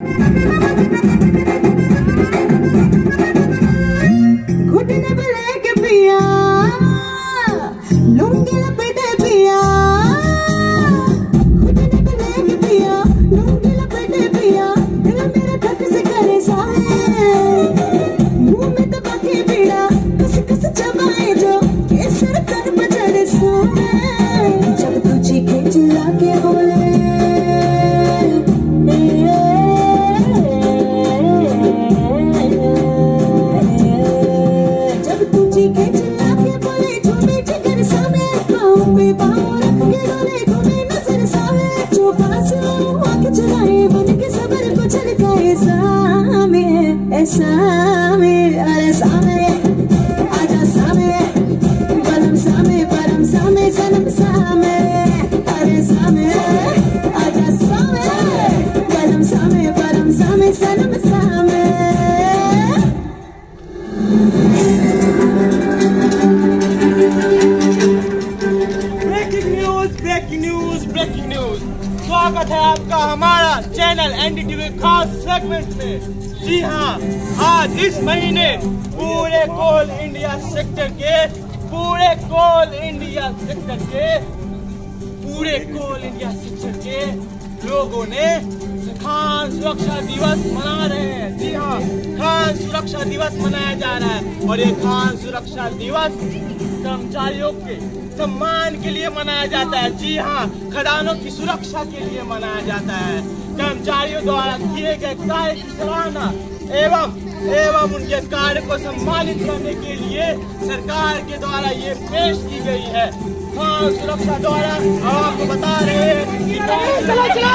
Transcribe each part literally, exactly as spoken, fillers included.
घुटने पे लेके पिया लूंगी लपेटे पिया, घुटने पे लेके पिया लूंगी लपेटे पिया, दिल मेरा धक से करे साए, मुंह में दबा के पीड़ा कस कस चबाए जो केसर कर बजारे सोए, जब तू चीखे चिल्ला के बोले सामे अरे सामे आजा सामे बलम सामे परम सामे सनम सामे अरे सामे आजा सामे बलम सामे परम सामे सनम सामे। Breaking news breaking news breaking news स्वागत है आपका हमारा चैनल एनडीटीवी खास सेगमेंट में। जी हाँ, आज इस महीने पूरे कोल इंडिया सेक्टर के पूरे कोल इंडिया सेक्टर के पूरे कोल इंडिया सेक्टर के लोगों ने खान सुरक्षा दिवस मना रहे हैं। जी हाँ, खान सुरक्षा दिवस मनाया जा रहा है और ये खान सुरक्षा दिवस कर्मचारियों के सम्मान के लिए मनाया जाता है। जी हाँ, खदानों की सुरक्षा के लिए मनाया जाता है। कर्मचारियों द्वारा किए गए कार्य की सराहना एवं एवं उनके कार्य को सम्मानित करने के लिए सरकार के द्वारा ये पेश की गई है। खान सुरक्षा द्वारा हम आपको बता रहे हैं कि चलो चलो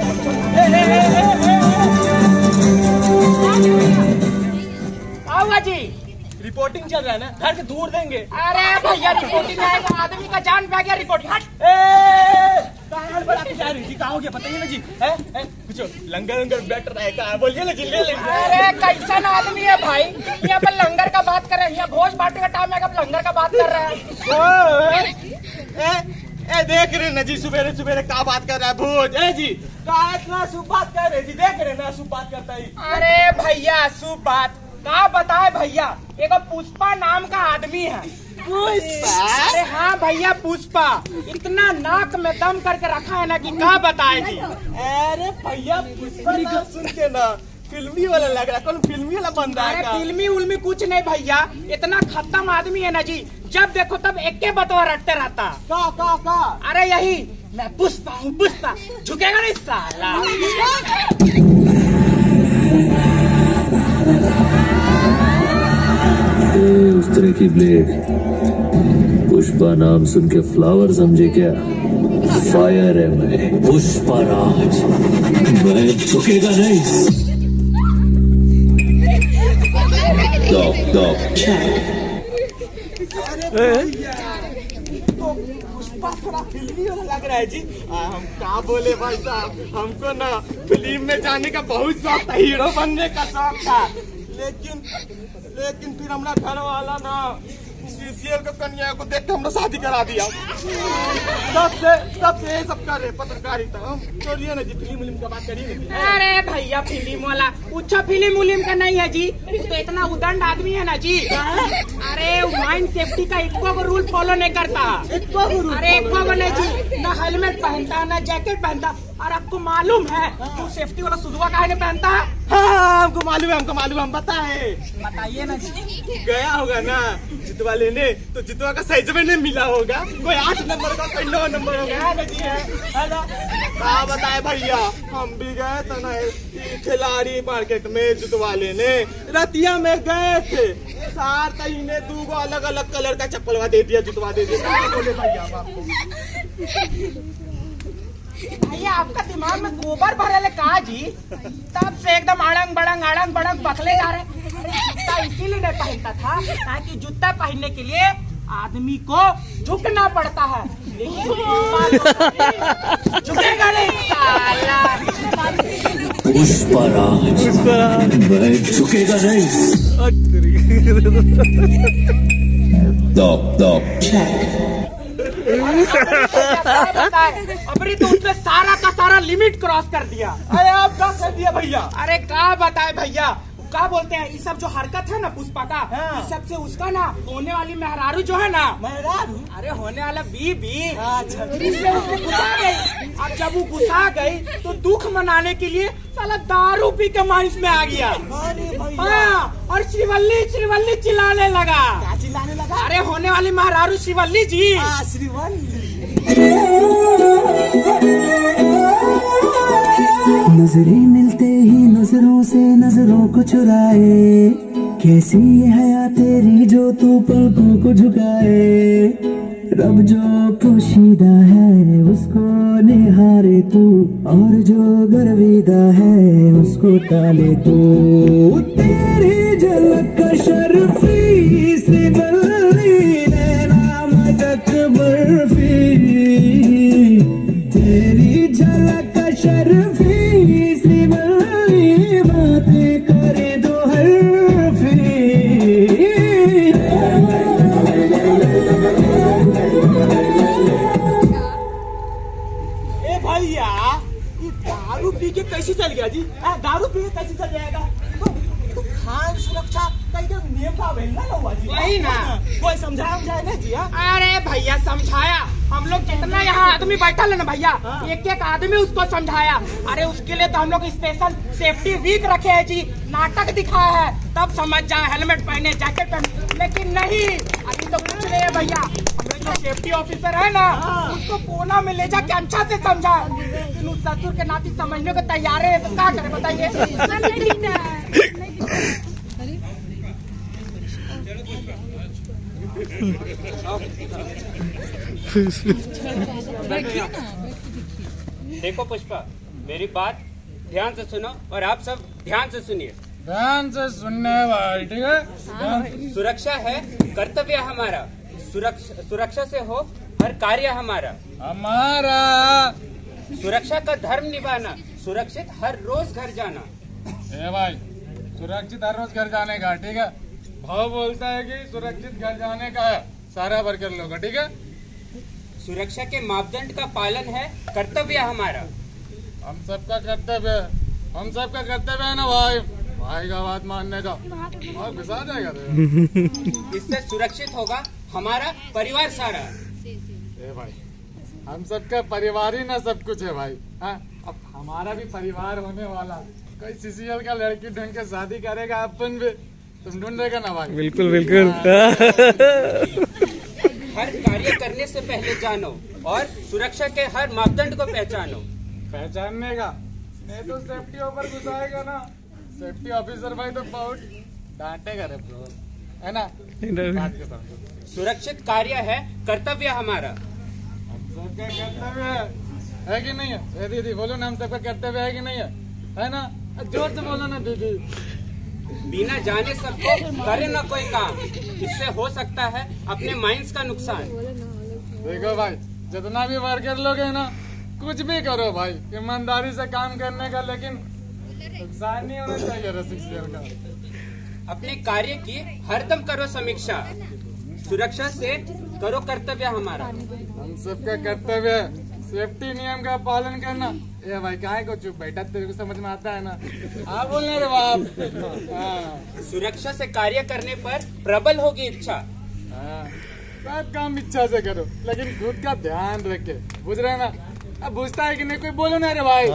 आओगा जी, रिपोर्टिंग चल रहा है ना, घर के दूर देंगे। अरे भैया रिपोर्टिंग आएगा, आदमी का जान पे आ गया रिपोर्टिंग। हट कहाँ बड़ा जा रही थी, कहाँ हो गया बताइए ना जी। है है कुछ लंगर लंगर बैठ रहा है, कहाँ बोलिए ना जी। ले लेंगे। अरे कैसा आदमी है भाई, यहाँ पर लंगर का बात कर रहे हैं, यहाँ भोज बांटने का टाइम है, लंगर का बात कर रहा है। ए देख रहे ना जी, सुबेरे सुबेरे क्या बात कर रहा है भोज। ए जी इतना शुभ बात कर रहे जी, देख रहे ना शुभ बात करता ही। अरे भैया शुभ बात क्या बताए भैया, एक पुष्पा नाम का आदमी है। पुष्पा? अरे हाँ भैया पुष्पा, इतना नाक में दम करके रखा है ना कि क्या बताए जी। अरे भैया पुष्पा नाम सुन के ना फिल्मी वाला लग रहा है, कौन फिल्मी वाला बंदा है। अरे फिल्मी उल्मी कुछ नहीं भैया, इतना खत्म आदमी है ना जी, जब देखो तब एक के बतवा रटते रहता। का का का? अरे यही मैं पुष्पा हूँ पुष्पा, झुकेगा नहीं साला। उस तरह की ब्लेड पुष्पा नाम सुन के फ्लावर समझे क्या? फायर है मैं, पुष्पा राज, मैं झुकेगा नहीं। डॉक डॉक तो पुष्पा थोड़ा फिल्मी वाला लग रहा है जी। आ, हम क्या बोले भाई साहब, हमको ना फिल्म में जाने का बहुत शौक था, हीरो बनने का शौक था, लेकिन लेकिन फिर हमारा घर वाला ना सीसीएल को कन्या को देख के हमने शादी करा दिया। तब से तब से ये सब कर रहे पत्रकारिता। हम चलिए ना जी, फिल्म उलिम का बात करिए ना। अरे भैया फिल्म वाला कुछ फिल्म उलिम का नहीं है जी, तो इतना उदंड आदमी है ना जी। अरे माइंड सेफ्टी का इक्को को रूल फॉलो नहीं करता। अरे इक्को को नहीं जी, ना हेलमेट पहनता ना जैकेट पहनता। और आपको मालूम है तू सेफ्टी वाला सुधुआ काहे नहीं पहनता? हाँ हमको मालूम है, हमको मालूम है, हम बताए बताइए ना जी। गया होगा ना जितवा लेने, तो जितवा का साइज में नहीं मिला होगा, कोई आठ नंबर का कोई नौ नंबर हो गया ना जी। है ना, क्या बताए भैया, हम भी गए थे ना खिलाड़ी मार्केट में जुतवा लेने, रतिया में गए थे, सार तई ने दो अलग अलग कलर का चप्पलवा दे दिया, जुतवा दे दिया। बोले भैया आपको भैया आपका दिमाग में गोबर भरे का जी, तब से एकदम अड़ंग बड़ंग अड़ंग बड़ंग बखले जा रहे। जूता इसीलिए नहीं पहनता था ताकि जूता पहनने के लिए आदमी को झुकना पड़ता है, लेकिन झुकेगा नहीं साला। पुष्पा राज, मैं झुकेगा नहीं। डॉक डॉक अबरी तो उसने सारा का सारा लिमिट क्रॉस कर दिया। अरे आप क्या कर दिया भैया? अरे क्या बताए भैया, क्या बोलते हैं, ये सब जो हरकत है ना पुष्पा का, हाँ। इस सब से उसका ना होने वाली मेहरारू जो है ना, मेहरारू, अरे होने वाला बीबी, अच्छा, गुस्सा गई। अब जब वो गुस्सा गई तो दुख मनाने के लिए साला दारू पी के माइंस में आ गया। हाँ, और श्रीवल्ली श्रीवल्ली चिल्लाने लगा। क्या चिल्लाने लगा? अरे होने वाली मेहरारू श्रीवल्ली जी। श्रीवल्ली। नजरें मिलते ही नजरों से नजरों को चुराए, कैसी ये हया तेरी जो तू पलकों को झुकाए। रब जो पोशीदा है उसको निहारे तू, और जो गर्विदा है उसको टाले तू। तेरी झलक का शर्फी से बल्ली नैना मदक बर्फी, तेरी झलक का शर्फी से बल्ली बातें करे दो हरफी। ए भैया, ये दारू पी के कैसे चल गया जी? आ, दारू पी के कैसे चल जाएगा? तो, तो खान सुरक्षा का एकदम नियम का अवहेलना ना हुआ जी। वही ना, कोई समझाया समझाया जी? अरे भैया समझाया, हम लोग जितना यहाँ आदमी बैठा है ना भैया, एक एक आदमी उसको समझाया। अरे उसके लिए तो हम लोग स्पेशल सेफ्टी वीक रखे हैं जी, नाटक दिखाया है, तब समझ जाए, हेलमेट पहने, जैकेट पहने। लेकिन नहीं, अभी तो कुछ नहीं है भैया। हमें जो सेफ्टी ऑफिसर है ना, उसको कोना में ले जाके अच्छा से समझा, लेकिन उस ससुर के नाती समझने को तैयार है, तो क्या करे बताइए? देखो पुष्पा, मेरी बात ध्यान से सुनो और आप सब ध्यान से सुनिए। ध्यान से सुनने भाई, ठीक है? सुरक्षा है कर्तव्य हमारा, सुरक्षा सुरक्षा से हो हर कार्य हमारा हमारा। सुरक्षा का धर्म निभाना, सुरक्षित हर रोज घर जाना। ए भाई, सुरक्षित हर रोज घर जाने का, ठीक है? भाव बोलता है कि सुरक्षित घर जाने का है सारा वर्कर लोग, ठीक है? सुरक्षा के मापदंड का पालन है कर्तव्य हमारा। हम सबका कर्तव्य है, हम सबका कर्तव्य है ना भाई, भाई का बात मानने का। और घुसा जाएगा तो इससे सुरक्षित होगा हमारा परिवार सारा। ए भाई, हम सबका परिवार ही ना सब कुछ है भाई। हाँ, अब हमारा भी परिवार होने वाला, कोई सीसीएल का लड़की ढूंढ के शादी करेगा, अपन भी तुम ढूंढेगा ना भाई? बिल्कुल बिल्कुल। हर कार्य करने से पहले जानो और सुरक्षा के हर मापदंड को पहचानो। पहचानने का नहीं तो सेफ्टी ऑफिसर घुसाएगा ना, सेफ्टी ऑफिसर भाई तो बहुत डांटेगा रे ब्रो, है ना? बात के समझो। सुरक्षित कार्य है कर्तव्य हमारा। हम सबका कर्तव्य है, है कि नहीं है? ए दीदी बोलो ना, हम सबका कर्तव्य है कि नहीं है? है ना? जोर से बोलो ना दीदी। बिना जाने सबको करे ना कोई काम, इससे हो सकता है अपने माइंड्स का नुकसान। देखो भाई, जितना भी वर्कर लोग है ना, कुछ भी करो भाई, ईमानदारी से काम करने का, लेकिन नुकसान नहीं होना चाहिए रसिक शेयर का। अपने कार्य की हरदम करो समीक्षा, सुरक्षा से करो कर्तव्य हमारा। हम सबका कर्तव्य है सेफ्टी नियम का पालन करना। ए भाई काहे को चुप बैठा, तेरे को समझ में आता है ना? हाँ बोलने रे बाप। हाँ। सुरक्षा से कार्य करने पर प्रबल होगी इच्छा। हाँ, सब काम इच्छा से करो, लेकिन खुद का ध्यान रखे, बुझ रहे ना? अब बुझता है कि नहीं? कोई बोलो ना रे भाई।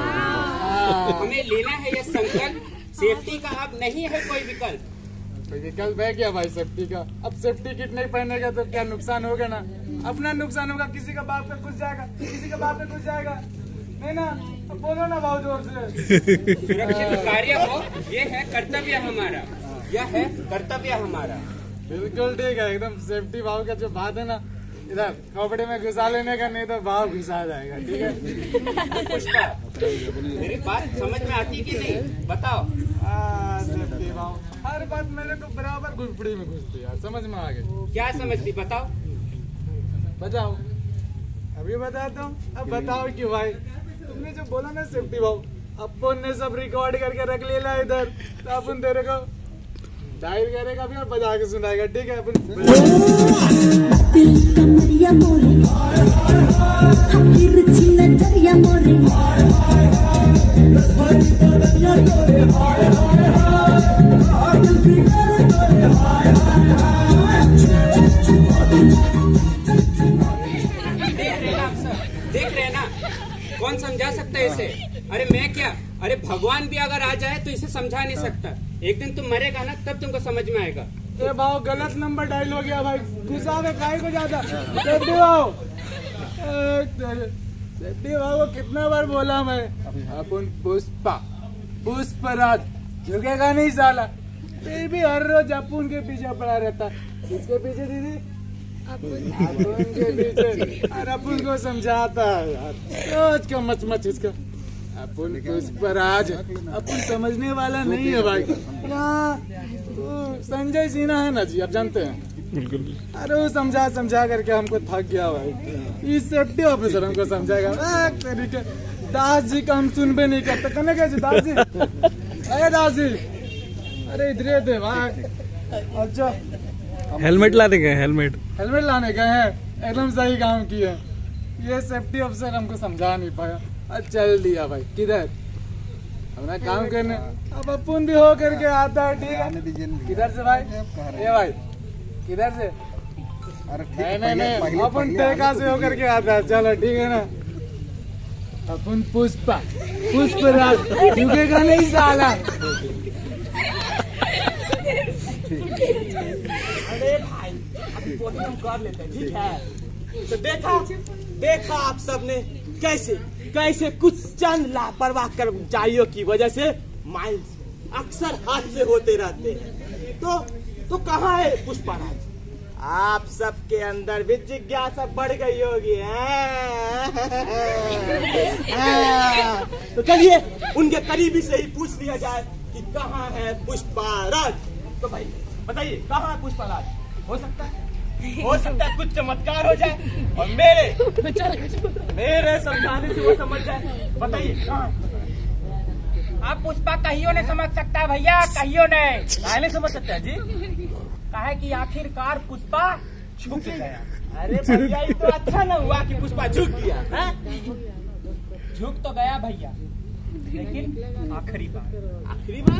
हाँ। हमें लेना है यह संकल्प, सेफ्टी का अब नहीं है कोई विकल्प। कोई विकल्प है क्या भाई सेफ्टी का? अब सेफ्टी किट नहीं पहनेगा तो क्या नुकसान होगा ना? अपना नुकसान होगा, किसी का बाप पे घुस जाएगा, किसी का बाप पे घुस जाएगा, नहीं ना? अब बोलो ना भाव जोर से। सुरक्षित कार्य हो, ये है कर्तव्य हमारा, यह है कर्तव्य हमारा। बिल्कुल ठीक है, एकदम सेफ्टी भाव का जो बात है ना, इधर कपड़े में घुसा लेने का, नहीं तो भाव घुसा जाएगा, ठीक है? पुष्पा, मेरी बात समझ में आती कि नहीं बताओ? हाँ, सेफ्टी भाव हर बात मेरे को बराबर घुसपड़ी में घुसती यार, समझ में आ गई। क्या समझती बताओ? बताओ, अभी बताता हूँ। अब बताओ क्यों भाई? तुमने जो बोला ना सेफ्टी भाव, अपन ने सब रिकॉर्ड करके रख लेला इधर, तो अपन तेरे को डायल करेगा भी और बजा के सुनाएगा, ठीक है? अपन दिल कमरिया मोरे तिरछी नजरिया मोरे देख रहे हैं ना, कौन समझा सकता है इसे? अरे मैं क्या, अरे भगवान भी अगर आ जाए तो इसे समझा नहीं सकता। एक दिन तुम मरेगा ना, तब तुमको समझ में आएगा। ए भाव गलत नंबर डायल हो गया भाई, गुस्सा में काहे को ज्यादा। सेट्टी भाव सेट्टी भाव को कितना बार बोला मैं, अपन पुष्पा पुष्पराज झुकेगा नहीं साला, फिर भी हर रोज अपन के पीछे पड़ा रहता। किसके पीछे दीदी? अपन के पीछे। और अपन को समझाता है यार, रोज का मच मच इसका। अपन पुष्पराज अपन समझने वाला नहीं है भाई। तो संजय सिन्हा है ना जी, आप जानते हैं। बिल्कुल। अरे वो समझा समझा करके हमको थक गया भाई। इस सेफ्टी ऑफिसर हमको समझाएगा। तरीके दास जी का हम सुन भी नहीं करते। कहने कैसे दास जी? अरे दास जी, अरे इधर थे भाई। अच्छा हेलमेट लाने गए? हेलमेट हेलमेट लाने गए हैं, एकदम सही काम किए। ये सेफ्टी ऑफिसर हमको समझा नहीं पाया। अच्छा चल दिया भाई, किधर अपना काम करने। अब अपन भी हो करके आता है, ठीक है। किधर से भाई? ये भाई किधर से? नहीं नहीं नहीं, अपन टेका से होकर के आता है। चलो ठीक है ना। अपन पुष्पा पुष्पराज झुकेगा नहीं साला। अरे भाई अभी पोडियम कर लेते हैं, ठीक है। तो देखा देखा आप सबने कैसे कैसे कुछ चंद लापरवाह कर्मचारियों की वजह से माइल्स अक्सर हादसे होते रहते हैं। तो तो कहाँ है पुष्पराज? आप सबके अंदर भी जिज्ञासा बढ़ गई होगी। तो चलिए उनके करीबी से ही पूछ लिया जाए कि कहाँ है पुष्पराज। तो भाई बताइए, कहाँ है पुष्पराज? हो सकता है हो सकता है कुछ चमत्कार हो जाए और मेरे मेरे समझाने से वो समझ जाए। बताइए कहाँ? आप पुष्पा कहियो नहीं समझ सकता है भैया, कहियो नहीं। काहे नहीं समझ सकता है जी? कहे कि आखिरकार पुष्पा झुक गया। अरे भैया ये तो अच्छा ना हुआ कि पुष्पा झुक गया। है? झुक तो गया भैया, लेकिन आखिरी बार आखिरी बार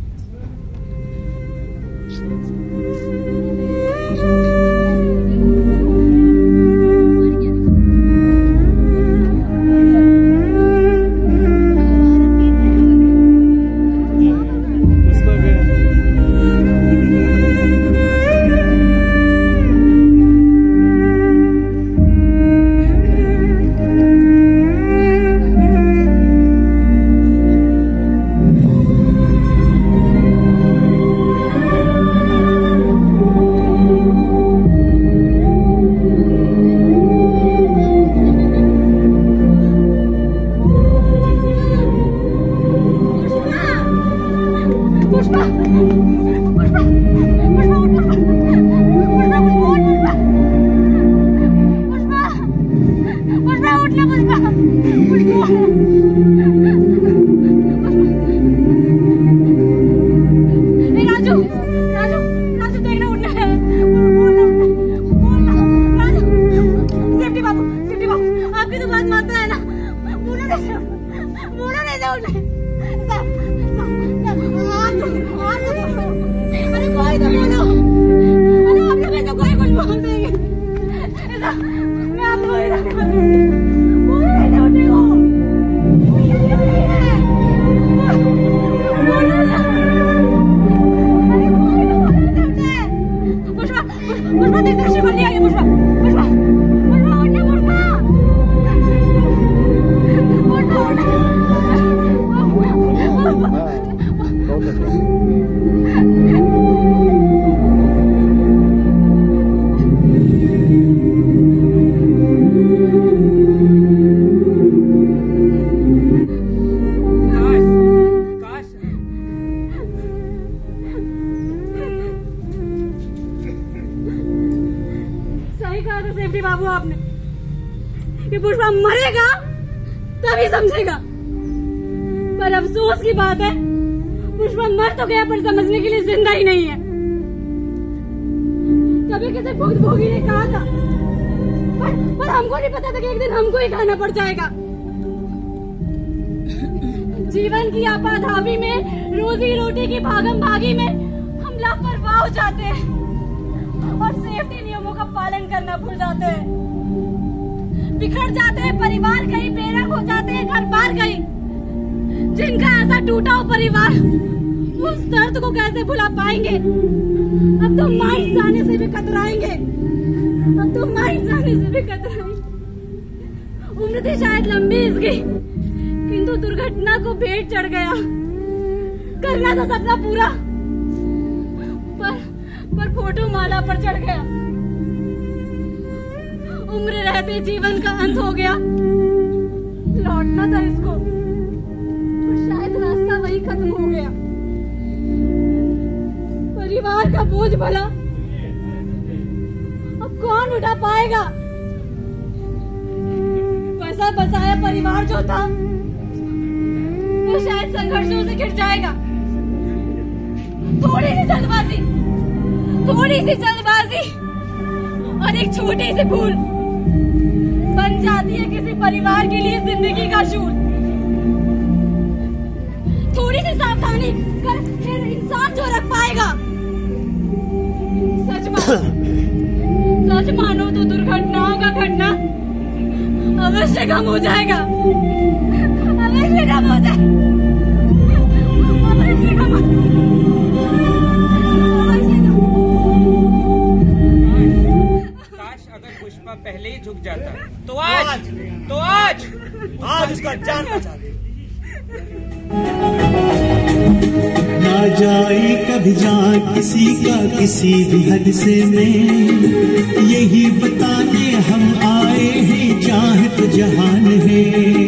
बाबू आपने कि पुष्पा मरेगा तभी समझेगा, पर अफसोस की बात है पुष्पा मर तो गया पर समझने के लिए जिंदा ही नहीं है। कभी किसी भुक्तभोगी ने कहा था, पर, पर हमको नहीं पता था कि एक दिन हमको ही खाना पड़ जाएगा। जीवन की आपाधापी में, रोजी रोटी की भागम भागी में हम लापरवाह हो जाते हैं और सेफ्टी नियमों का पालन करना भूल जाते हैं। बिखर जाते हैं परिवार, कहीं बेरंग हो जाते हैं घर बार कहीं। जिनका ऐसा टूटा हो परिवार, उस दर्द को कैसे भुला पाएंगे? अब तो माइंड जाने से भी कतराएंगे, अब तो माइंड जाने से भी कतराएंगे। उम्र थी शायद लंबी इसकी, किंतु दुर्घटना को भेंट चढ़ गया। करना था सपना पूरा, पर पर फोटो माला पर चढ़ गया। उम्र रहते जीवन का अंत हो गया। लौटना था इसको, पर शायद रास्ता वही खत्म हो गया। परिवार का बोझ भला अब कौन उठा पाएगा? पैसा बसाया परिवार जो था, वो शायद संघर्षों से गिर जाएगा। थोड़ी सी जल्दबाजी, थोड़ी सी जल्दबाजी और एक छोटी सी भूल बन जाती है किसी परिवार के लिए जिंदगी का शूल। थोड़ी सी सावधानी कर फिर इंसान जो रख पाएगा। सच मानो, सच मानो तो दुर्घटनाओं का घटना अवश्य कम हो जाएगा, अवश्य कम हो जाएगा, अवश्य कम हो काश अगर पुष्पा पहले ही झुक जाता तो आज, तो आज आज उसका जान बचा दे। ना जाए कभी जान किसी का किसी भी हद से में, यही बताने हम आए हैं चाहत जहान है।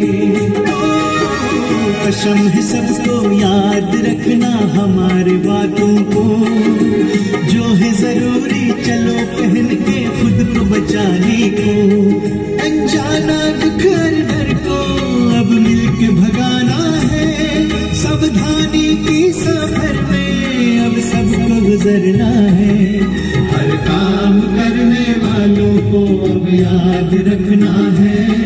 कसम है सबको याद रखना हमारे बातों को, जो है जरूरी चलो पहन के खुद को बचाने को। अनजाना दुख हर डर को अब मिलके भगाना है, सावधानी की सफर में अब सबको गुजरना है। हर काम करने वालों को अब याद रखना है,